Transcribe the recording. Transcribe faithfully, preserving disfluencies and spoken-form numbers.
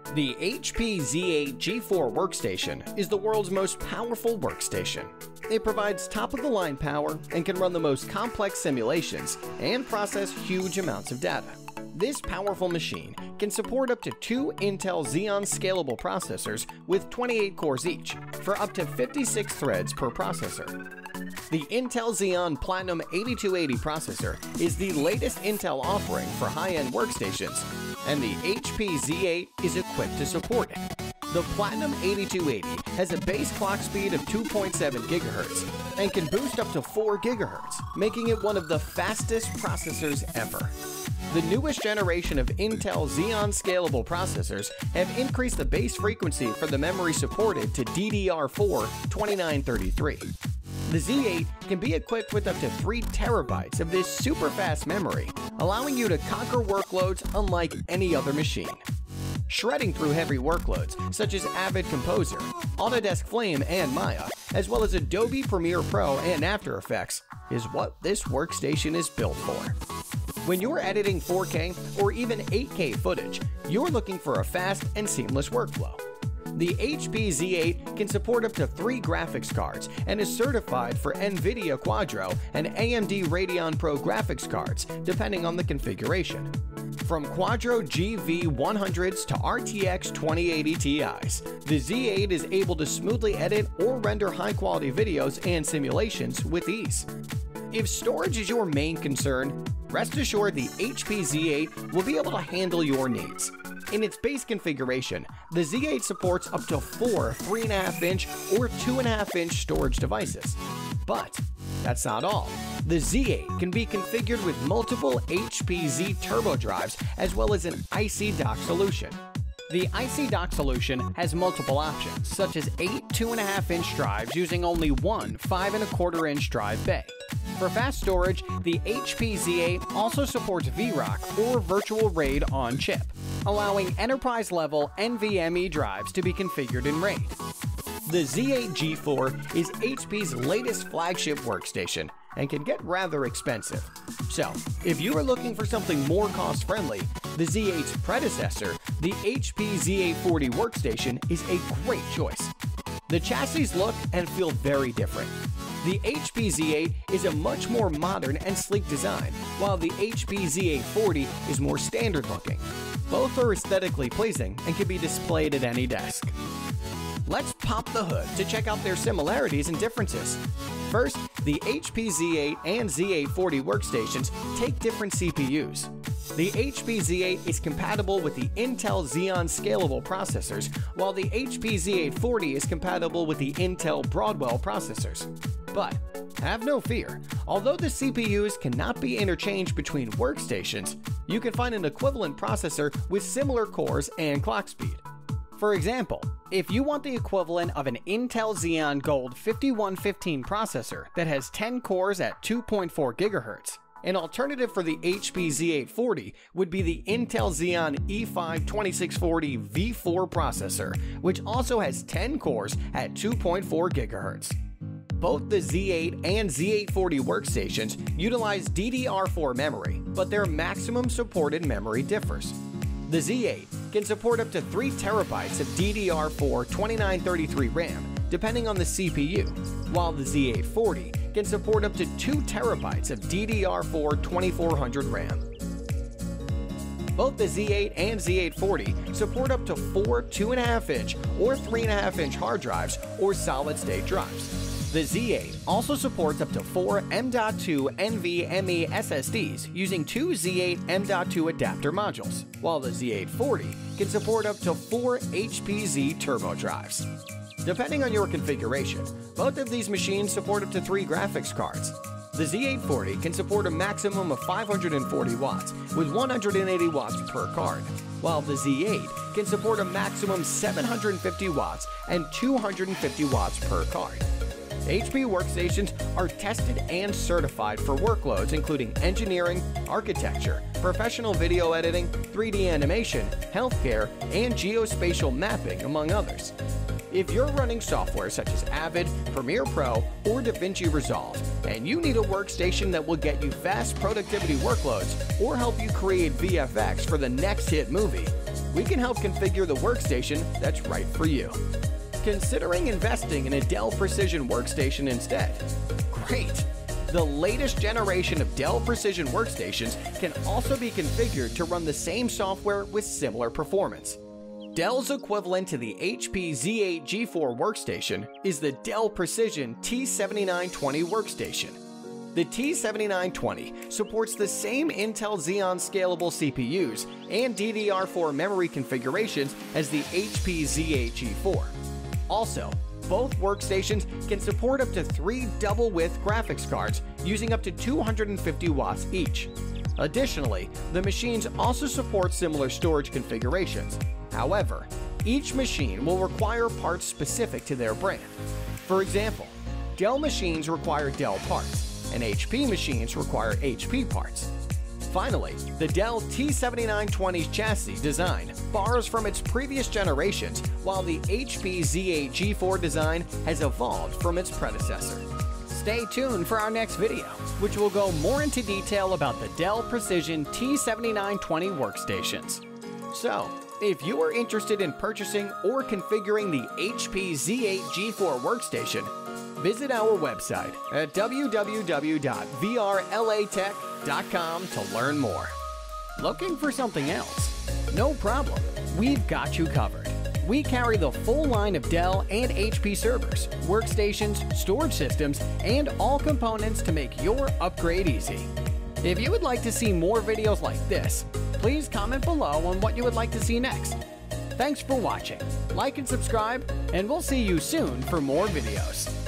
The H P Z eight G four Workstation is the world's most powerful workstation. It provides top-of-the-line power and can run the most complex simulations and process huge amounts of data. This powerful machine can support up to two Intel Xeon Scalable Processors with twenty-eight cores each, for up to fifty-six threads per processor. The Intel Xeon Platinum eighty-two eighty processor is the latest Intel offering for high-end workstations, and the H P Z eight is equipped to support it. The Platinum eighty-two eighty has a base clock speed of two point seven gigahertz and can boost up to four gigahertz, making it one of the fastest processors ever. The newest generation of Intel Xeon Scalable Processors have increased the base frequency for the memory supported to D D R four twenty-nine thirty-three. The Z eight can be equipped with up to three terabytes of this super fast memory, allowing you to conquer workloads unlike any other machine. Shredding through heavy workloads such as Avid Composer, Autodesk Flame and Maya, as well as Adobe Premiere Pro and After Effects, is what this workstation is built for. When you're editing four K or even eight K footage, you're looking for a fast and seamless workflow. The H P Z eight can support up to three graphics cards and is certified for NVIDIA Quadro and A M D Radeon Pro graphics cards, depending on the configuration. From Quadro G V one hundreds to R T X twenty eighty Ti's, the Z eight is able to smoothly edit or render high-quality videos and simulations with ease. If storage is your main concern, rest assured the H P Z eight will be able to handle your needs. In its base configuration, the Z eight supports up to four three point five inch or two point five inch storage devices. But that's not all. The Z eight can be configured with multiple H P Z turbo drives as well as an I C dock solution. The I C dock solution has multiple options, such as eight two point five inch drives using only one five and a quarter inch drive bay. For fast storage, the H P Z eight also supports V ROC or Virtual RAID on chip, allowing enterprise-level N V M e drives to be configured in RAID. The Z eight G four is H P's latest flagship workstation and can get rather expensive. So, if you are looking for something more cost-friendly, the Z eight's predecessor, the H P Z eight forty Workstation, is a great choice. The chassis look and feel very different. The H P Z eight is a much more modern and sleek design, while the H P Z eight forty is more standard looking. Both are aesthetically pleasing and can be displayed at any desk. Let's pop the hood to check out their similarities and differences. First, the H P Z eight and Z eight forty workstations take different C P Us. The H P Z eight is compatible with the Intel Xeon Scalable Processors, while the H P Z eight forty is compatible with the Intel Broadwell processors. But have no fear, although the C P Us cannot be interchanged between workstations, you can find an equivalent processor with similar cores and clock speed. For example, if you want the equivalent of an Intel Xeon Gold fifty-one fifteen processor that has ten cores at two point four gigahertz, an alternative for the H P Z eight forty would be the Intel Xeon E five twenty-six forty V four processor, which also has ten cores at two point four gigahertz. Both the Z eight and Z eight forty workstations utilize D D R four memory, but their maximum supported memory differs. The Z eight can support up to three terabytes of D D R four twenty-nine thirty-three RAM, depending on the C P U, while the Z eight forty can support up to two terabytes of D D R four twenty-four hundred RAM. Both the Z eight and Z eight forty support up to four two point five inch or three point five inch hard drives or solid-state drives. The Z eight also supports up to four M dot two NVMe S S Ds using two Z eight M dot two adapter modules, while the Z eight forty can support up to four H P Z turbo drives. Depending on your configuration, both of these machines support up to three graphics cards. The Z eight forty can support a maximum of five hundred forty watts with one hundred eighty watts per card, while the Z eight can support a maximum seven hundred fifty watts and two hundred fifty watts per card. H P workstations are tested and certified for workloads including engineering, architecture, professional video editing, three D animation, healthcare, and geospatial mapping, among others. If you're running software such as Avid, Premiere Pro, or DaVinci Resolve, and you need a workstation that will get you fast productivity workloads or help you create V F X for the next hit movie, we can help configure the workstation that's right for you. Considering investing in a Dell Precision workstation instead? Great! The latest generation of Dell Precision workstations can also be configured to run the same software with similar performance. Dell's equivalent to the H P Z eight G four Workstation is the Dell Precision T seventy-nine twenty Workstation. The T seventy-nine twenty supports the same Intel Xeon Scalable C P Us and D D R four memory configurations as the H P Z eight G four. Also, both workstations can support up to three double-width graphics cards using up to two hundred fifty watts each. Additionally, the machines also support similar storage configurations. However, each machine will require parts specific to their brand. For example, Dell machines require Dell parts, and H P machines require H P parts. Finally, the Dell T seventy-nine twenty's chassis design borrows from its previous generations, while the H P Z eight G four design has evolved from its predecessor. Stay tuned for our next video, which will go more into detail about the Dell Precision T seventy-nine twenty workstations. So, if you are interested in purchasing or configuring the H P Z eight G four workstation, visit our website at w w w dot v r l a tech dot com to learn more. Looking for something else? No problem, we've got you covered. We carry the full line of Dell and H P servers, workstations, storage systems, and all components to make your upgrade easy. If you would like to see more videos like this, please comment below on what you would like to see next. Thanks for watching, like and subscribe, and we'll see you soon for more videos.